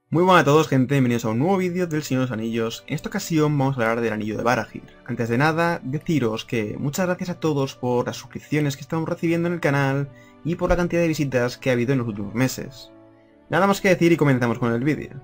Muy buenas a todos, gente, bienvenidos a un nuevo vídeo del Señor de los Anillos. En esta ocasión vamos a hablar del Anillo de Barahir. Antes de nada, deciros que muchas gracias a todos por las suscripciones que estamos recibiendo en el canal y por la cantidad de visitas que ha habido en los últimos meses. Nada más que decir y comenzamos con el vídeo.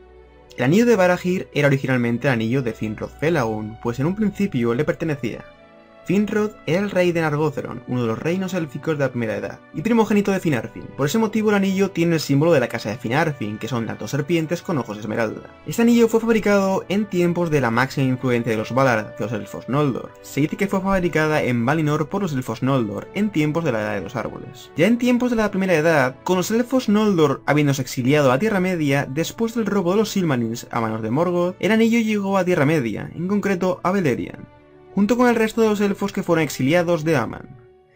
El Anillo de Barahir era originalmente el Anillo de Finrod Felagund, pues en un principio le pertenecía. Finrod era el rey de Nargothrond, uno de los reinos élficos de la Primera Edad, y primogénito de Finarfin. Por ese motivo el anillo tiene el símbolo de la casa de Finarfin, que son las dos serpientes con ojos esmeralda. Este anillo fue fabricado en tiempos de la máxima influencia de los Valar hacia los elfos Noldor. Se dice que fue fabricada en Valinor por los elfos Noldor, en tiempos de la Edad de los Árboles. Ya en tiempos de la Primera Edad, con los elfos Noldor habiéndose exiliado a Tierra Media después del robo de los Silmarils a manos de Morgoth, el anillo llegó a Tierra Media, en concreto a Beleriand, junto con el resto de los elfos que fueron exiliados de Aman.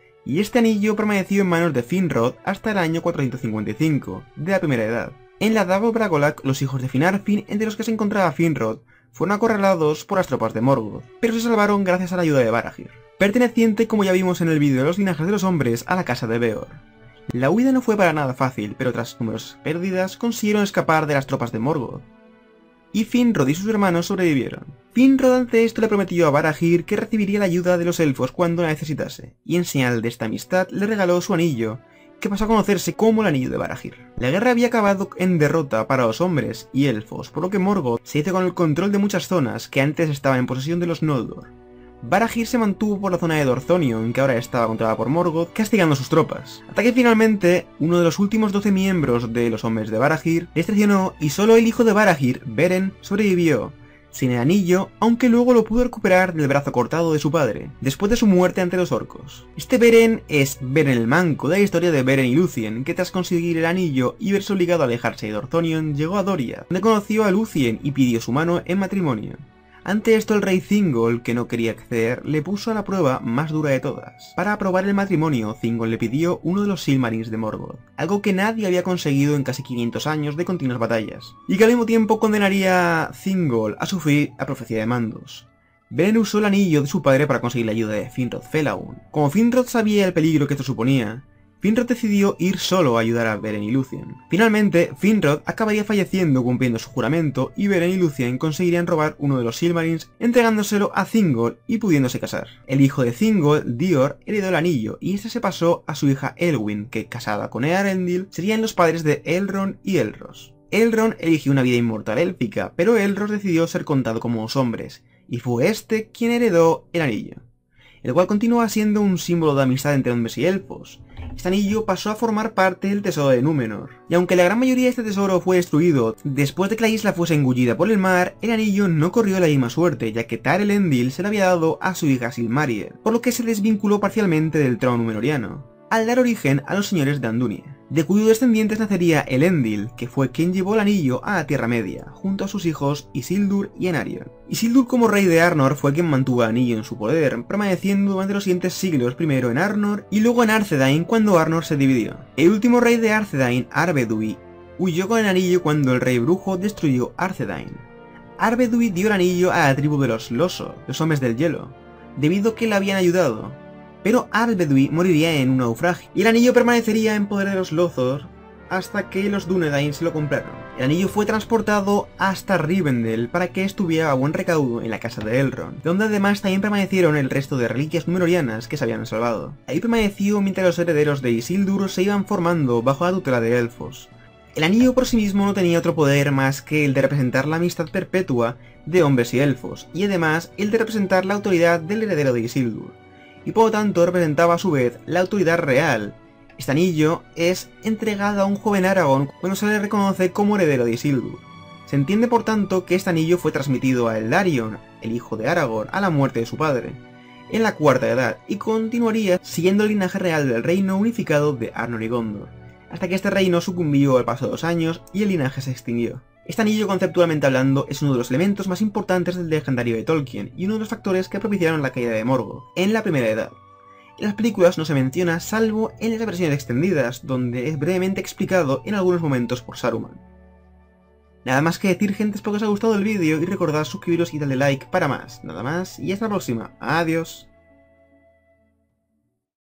Y este anillo permaneció en manos de Finrod hasta el año 455, de la Primera Edad. En la Dago Bragolac, los hijos de Finarfin, entre los que se encontraba Finrod, fueron acorralados por las tropas de Morgoth, pero se salvaron gracias a la ayuda de Barahir, perteneciente, como ya vimos en el vídeo de los linajes de los hombres, a la casa de Beor. La huida no fue para nada fácil, pero tras numerosas pérdidas consiguieron escapar de las tropas de Morgoth, y Finrod y sus hermanos sobrevivieron. Finrod ante esto le prometió a Barahir que recibiría la ayuda de los elfos cuando la necesitase, y en señal de esta amistad le regaló su anillo, que pasó a conocerse como el Anillo de Barahir. La guerra había acabado en derrota para los hombres y elfos, por lo que Morgoth se hizo con el control de muchas zonas que antes estaban en posesión de los Noldor. Barahir se mantuvo por la zona de Dorthonion, que ahora estaba controlada por Morgoth, castigando a sus tropas, hasta que finalmente uno de los últimos 12 miembros de los hombres de Barahir les traicionó y solo el hijo de Barahir, Beren, sobrevivió, sin el anillo, aunque luego lo pudo recuperar del brazo cortado de su padre, después de su muerte ante los orcos. Este Beren es Beren el Manco, de la historia de Beren y Lúthien, que tras conseguir el anillo y verse obligado a alejarse de Dorthonion, llegó a Doria, donde conoció a Lúthien y pidió su mano en matrimonio. Ante esto el rey Thingol, que no quería acceder, le puso a la prueba más dura de todas. Para aprobar el matrimonio, Thingol le pidió uno de los Silmarils de Morgoth, algo que nadie había conseguido en casi 500 años de continuas batallas, y que al mismo tiempo condenaría a Thingol a sufrir la profecía de Mandos. Beren usó el anillo de su padre para conseguir la ayuda de Finrod Felagund. Como Finrod sabía el peligro que esto suponía, Finrod decidió ir solo a ayudar a Beren y Lúthien. Finalmente, Finrod acabaría falleciendo cumpliendo su juramento y Beren y Lúthien conseguirían robar uno de los Silmarils, entregándoselo a Thingol y pudiéndose casar. El hijo de Thingol, Dior, heredó el anillo y este se pasó a su hija Elwyn, que casada con Eärendil serían los padres de Elrond y Elros. Elrond eligió una vida inmortal élfica, pero Elros decidió ser contado como los hombres, y fue este quien heredó el anillo, el cual continúa siendo un símbolo de amistad entre hombres y elfos. Este anillo pasó a formar parte del tesoro de Númenor, y aunque la gran mayoría de este tesoro fue destruido después de que la isla fuese engullida por el mar, el anillo no corrió la misma suerte, ya que Taelendil se lo había dado a su hija Silmaril, por lo que se desvinculó parcialmente del trono númenoriano, al dar origen a los señores de Andunia, de cuyos descendientes nacería Elendil, que fue quien llevó el anillo a la Tierra Media, junto a sus hijos Isildur y Anarion. Isildur, como rey de Arnor, fue quien mantuvo el anillo en su poder, permaneciendo durante los siguientes siglos, primero en Arnor y luego en Arthedain cuando Arnor se dividió. El último rey de Arthedain, Arvedui, huyó con el anillo cuando el rey brujo destruyó Arthedain. Arvedui dio el anillo a la tribu de los Loso, los hombres del hielo, debido a que le habían ayudado, pero Arvedui moriría en un naufragio, y el anillo permanecería en poder de los Lothor hasta que los Dúnedain se lo compraron. El anillo fue transportado hasta Rivendell para que estuviera a buen recaudo en la casa de Elrond, donde además también permanecieron el resto de reliquias númenorianas que se habían salvado. Ahí permaneció mientras los herederos de Isildur se iban formando bajo la tutela de elfos. El anillo por sí mismo no tenía otro poder más que el de representar la amistad perpetua de hombres y elfos, y además el de representar la autoridad del heredero de Isildur, y por lo tanto representaba a su vez la autoridad real. Este anillo es entregado a un joven Aragorn cuando se le reconoce como heredero de Isildur. Se entiende por tanto que este anillo fue transmitido a Eldarion, el hijo de Aragorn, a la muerte de su padre, en la Cuarta Edad, y continuaría siguiendo el linaje real del reino unificado de Arnor y Gondor, hasta que este reino sucumbió al paso de los años y el linaje se extinguió. Este anillo, conceptualmente hablando, es uno de los elementos más importantes del legendario de Tolkien y uno de los factores que propiciaron la caída de Morgoth en la Primera Edad. En las películas no se menciona salvo en las versiones extendidas, donde es brevemente explicado en algunos momentos por Saruman. Nada más que decir, gente, espero que os haya gustado el vídeo y recordad suscribiros y darle like para más. Nada más y hasta la próxima. Adiós.